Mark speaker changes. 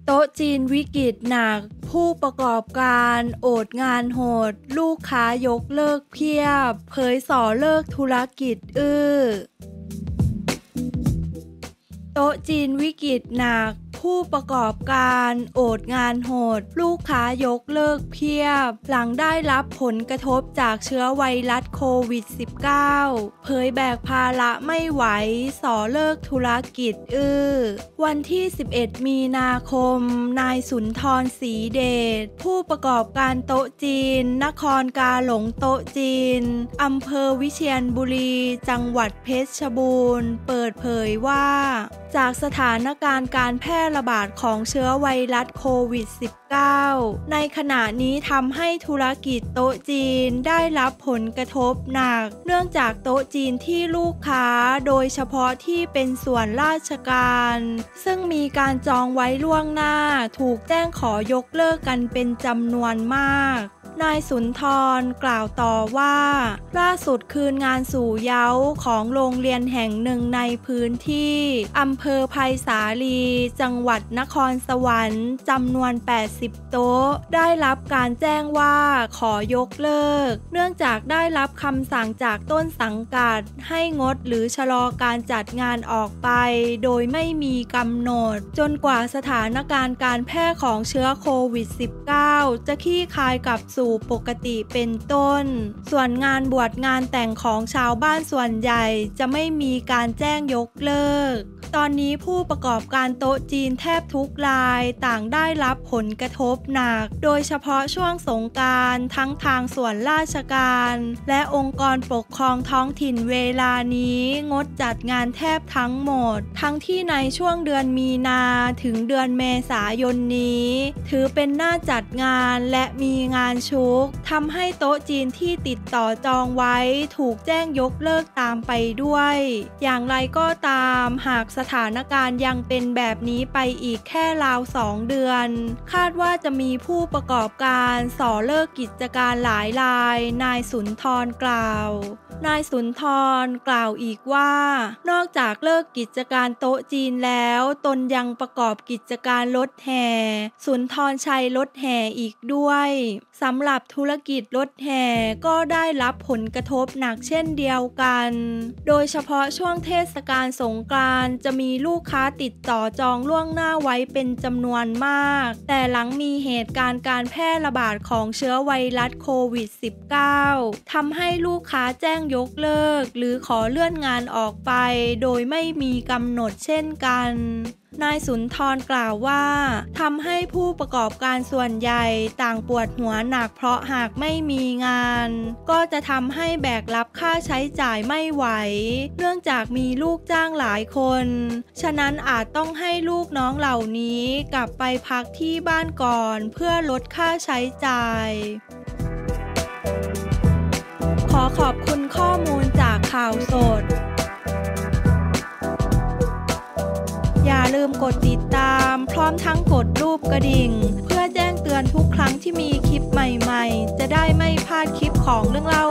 Speaker 1: โต๊ะจีนวิกฤตหนักผู้ประกอบการโอดงานโหดลูกค้ายกเลิกเพียบเผยสอเลิกธุรกิจโต๊ะจีนวิกฤตหนักผู้ประกอบการโอดงานโหดลูกค้ายกเลิกเพียบหลังได้รับผลกระทบจากเชื้อไวรัสโควิด -19 เผยแบกภาระไม่ไหวสอเลิกธุรกิจวันที่ 11 มีนาคมนายสุนทรศรีเดชผู้ประกอบการโต๊ะจีนนครกาหลงโต๊ะจีนอำเภอวิเชียรบุรีจังหวัดเพชรบูรณ์เปิดเผยว่าจากสถานการณ์การแพร่ระบาดของเชื้อไวรัสโควิด -19 ในขณะนี้ทำให้ธุรกิจโต๊ะจีนได้รับผลกระทบหนักเนื่องจากโต๊ะจีนที่ลูกค้าโดยเฉพาะที่เป็นส่วนราชการซึ่งมีการจองไว้ล่วงหน้าถูกแจ้งขอยกเลิกกันเป็นจำนวนมากนายสุนทรกล่าวต่อว่าล่าสุดคืนงานสู่เย้าของโรงเรียนแห่งหนึ่งในพื้นที่อำเภอไผ่สาลีจังหวัดนครสวรรค์จำนวน80โต๊ะได้รับการแจ้งว่าขอยกเลิกเนื่องจากได้รับคำสั่งจากต้นสังกัดให้งดหรือชะลอการจัดงานออกไปโดยไม่มีกำหนดจนกว่าสถานการณ์การแพร่ของเชื้อโควิด -19 จะคลี่คลายกลับสู่ปกติเป็นต้นส่วนงานบวชงานแต่งของชาวบ้านส่วนใหญ่จะไม่มีการแจ้งยกเลิกตอนนี้ผู้ประกอบการโต๊ะจีนแทบทุกรายต่างได้รับผลกระทบหนักโดยเฉพาะช่วงสงกรานต์ทั้งทางส่วนราชการและองค์กรปกครองท้องถิ่นเวลานี้งดจัดงานแทบทั้งหมดทั้งที่ในช่วงเดือนมีนาถึงเดือนเมษายนนี้ถือเป็นหน้าจัดงานและมีงานชุกทำให้โต๊ะจีนที่ติดต่อจองไว้ถูกแจ้งยกเลิกตามไปด้วยอย่างไรก็ตามหากสถานการณ์ยังเป็นแบบนี้ไปอีกแค่ราว2เดือนคาดว่าจะมีผู้ประกอบการสอเลิกกิจการหลายรายนายสุนทรกล่าวนายสุนทรกล่าวอีกว่านอกจากเลิกกิจการโต๊ะจีนแล้วตนยังประกอบกิจการรถแห่สุนทรชัยรถแห่อีกด้วยสำหรับธุรกิจรถแห่ก็ได้รับผลกระทบหนักเช่นเดียวกันโดยเฉพาะช่วงเทศกาลสงกรานต์จะมีลูกค้าติดต่อจองล่วงหน้าไว้เป็นจำนวนมากแต่หลังมีเหตุการณ์การแพร่ระบาดของเชื้อไวรัสโควิด -19 ทำให้ลูกค้าแจ้งยกเลิกหรือขอเลื่อนงานออกไปโดยไม่มีกำหนดเช่นกันนายสุนทรกล่าวว่าทำให้ผู้ประกอบการส่วนใหญ่ต่างปวดหัวหนักเพราะหากไม่มีงานก็จะทำให้แบกรับค่าใช้จ่ายไม่ไหวเนื่องจากมีลูกจ้างหลายคนฉะนั้นอาจต้องให้ลูกน้องเหล่านี้กลับไปพักที่บ้านก่อนเพื่อลดค่าใช้จ่ายขอขอบคุณข้อมูลจากข่าวสดอย่าลืมกดติดตามพร้อมทั้งกดรูปกระดิ่งเพื่อแจ้งเตือนทุกครั้งที่มีคลิปใหม่ๆจะได้ไม่พลาดคลิปของเรื่องเล่า